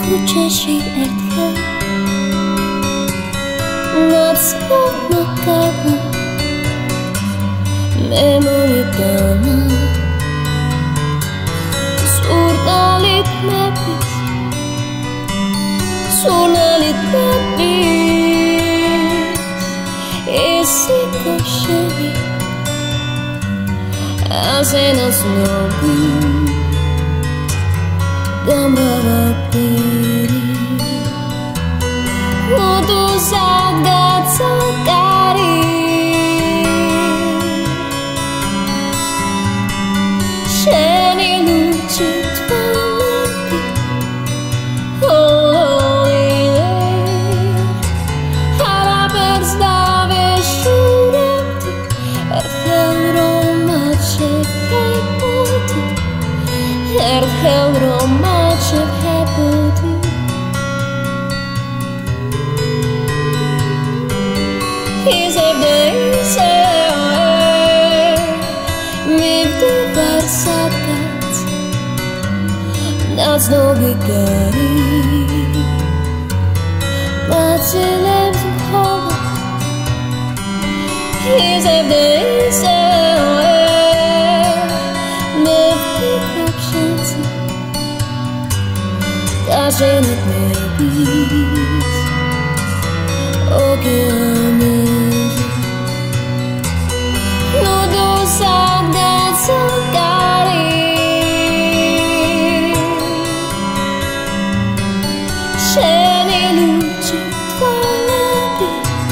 უჩეში ერთხელ ნაცნობმა კარმა მე მომიტანა სურნალით მეფის სურნალით მეფის ესი კოშები ასენას ნობი გამრავალფერი მოდი საგაცაკარი შენი ლურჯი თვალები არაფერს დავეშურებდი ერთხელ რომ აჩვენებოდი ერთხელ რომ აჩვენებოდი მივდივარ სადღაც ნაცნობი კარი მაცილებს მხოლოდ იზრდება ისე მე ვფიქრობ შენზე გაშენებების ოკეანეზე საგაცაკარი შენი ლურჯი თვალები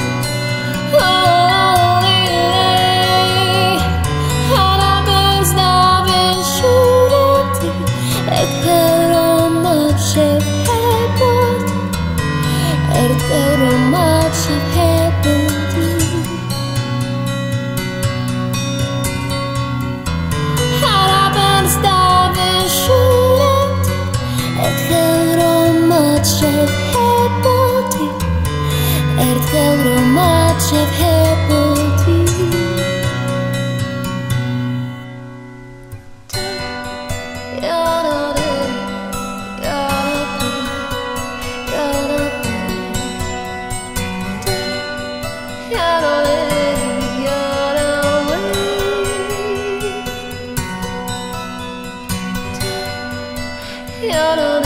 არაფერს დავეშურებდი ერთხელ რომ აჩვენებოდი ერთხელ რომ აჩვენებოდი ერთხელ რომ აჩვენებოდი You're